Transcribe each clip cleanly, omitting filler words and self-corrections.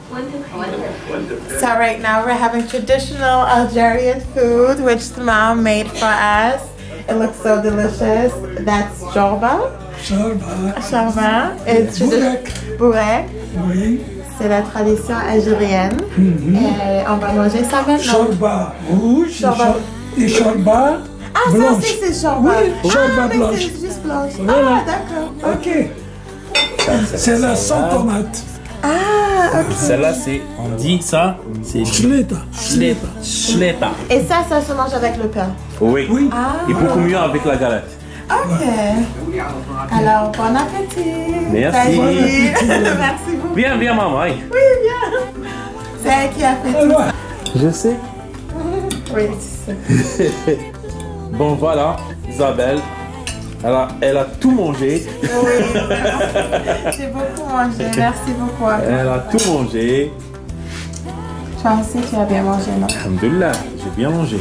So right now we're having traditional Algerian food, which the mom made for us. It looks so delicious. That's jorba. Jorba. It's bourek. Oui. C'est la tradition algérienne. Et on va manger ça maintenant. Jorba rouge et jorba ah, blanche. Ça aussi c'est jorba. Oui, jorba blanche. C'est juste blanche. Voilà. Ah, d'accord. Ok. C'est la sans tomate. Ah, ok. Celle-là, c'est, on dit ça, c'est Schleta. Schleta. Et ça se mange avec le pain. Oui. Oui. Et beaucoup mieux avec la galette. Ok. Alors, bon appétit. Merci. Salut. Merci beaucoup. Viens, maman. Oui, viens. C'est elle qui a fait tout ça. Je sais. Oui, tu sais. Bon, voilà, Isabelle. Elle a tout mangé. Oui, j'ai beaucoup mangé. Merci beaucoup. Elle a tout mangé. Toi aussi, tu as bien mangé, non? Alhamdulillah, j'ai bien mangé.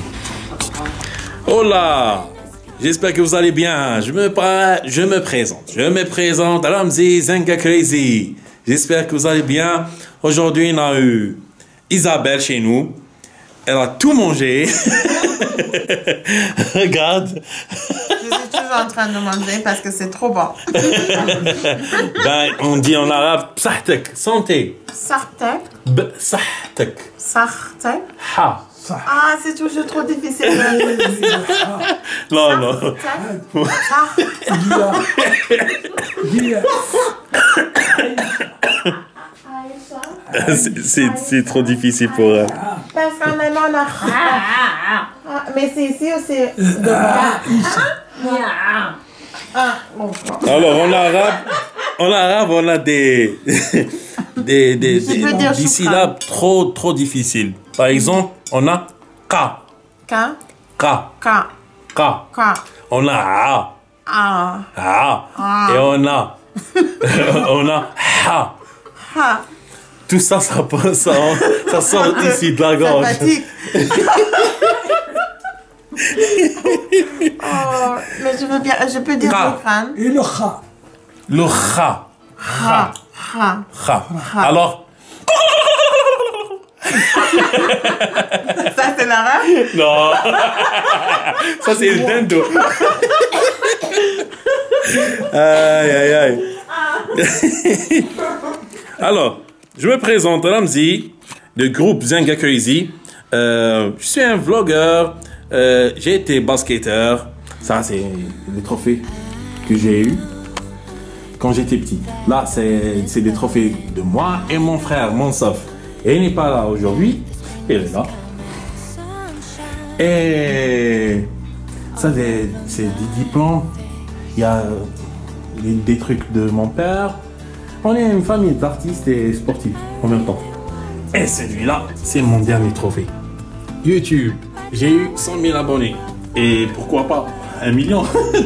Hola! J'espère que vous allez bien. Je me présente. Je me présente. Ramzi Zenga Crazy. J'espère que vous allez bien. Aujourd'hui, on a eu Isabelle chez nous. Elle a tout mangé. Regarde. Je suis toujours en train de manger parce que c'est trop bon. Ben, on dit en arabe, Psahtek, santé. Sartek. Psahtek. Sartek. Ha. Ah, c'est toujours trop difficile de dire. Non, non. C'est trop difficile pour elle. Parce qu'en allemand, on a... Ah, mais c'est ici ou c'est devant? Ah, bon. Alors, en arabe, on a des syllabes trop difficiles. Par exemple, on a ka. Ka. Ka. Ka. Ka. Ka. On a a. Ah. A. Et on a ha. Ha. Tout ça, ça sort ici de la gorge. Ça fatigue. Oh, mais je peux dire le crâne. Et le kha. Le kha. Ha. Ha. Kha. Alors. Ça, c'est l'arabe? Non. Ça, c'est le dendo. Aïe. Alors, je me présente, Ramzi, du groupe Zenga Crazy. Je suis un vlogueur. J'ai été basketteur. Ça, c'est les trophées que j'ai eu quand j'étais petit. Là, c'est des trophées de moi et mon frère, Monsaf. Et il n'est pas là aujourd'hui. Il est là. Et ça, c'est des diplômes. Il y a des trucs de mon père. On est une famille d'artistes et sportifs en même temps. Et celui-là, c'est mon dernier trophée. YouTube, j'ai eu 100 000 abonnés. Et pourquoi pas 1 million.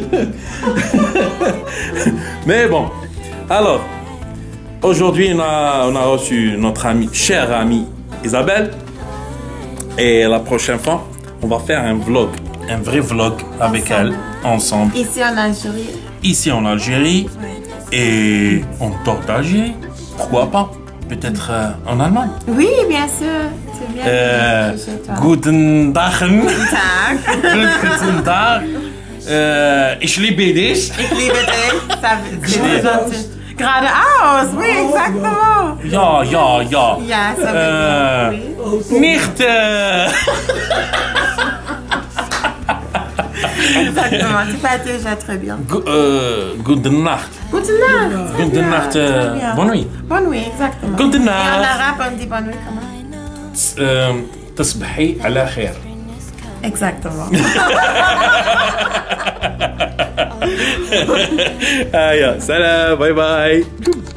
Mais bon, alors, aujourd'hui, on a reçu notre chère amie Isabelle. Et la prochaine fois, on va faire un vrai vlog avec elle, ensemble. Ici en Algérie. Ici en Algérie. Oui. Et en dehors d'Algérie, pourquoi pas? Peut-être en Allemagne. Oui, bien sûr. C'est bien. Guten Tag. Tag. Guten Tag. Ich liebe dich. Ich liebe dich. C'est gentil. Geradeaus, oui, exactement. Ja. Ja, ça veut dire oui. Nicht. Exactement, tu fais déjà très bien. Guten Nacht. Guten Nacht. Guten Nacht. Bonne nuit. Bonne nuit, exactement. Guten Et en Nacht. arabe, on dit bonne nuit comment? تصبحي على خير. Exactement. Salam, bye bye.